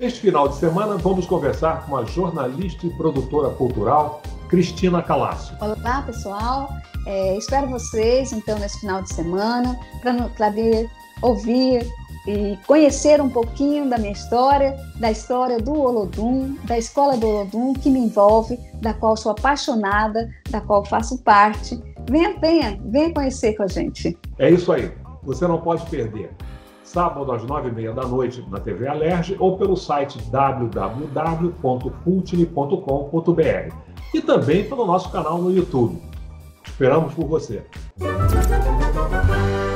Este final de semana vamos conversar com a jornalista e produtora cultural Cristina Calasso. Olá, pessoal. Espero vocês, então, nesse final de semana, para vir ouvir e conhecer um pouquinho da minha história, da história do Olodum, da escola do Olodum, que me envolve, da qual sou apaixonada, da qual faço parte. Venha conhecer com a gente. É isso aí. Você não pode perder. Sábado às 9h30 da noite na TV Alerj ou pelo site www.fultine.com.br e também pelo nosso canal no YouTube. Esperamos por você.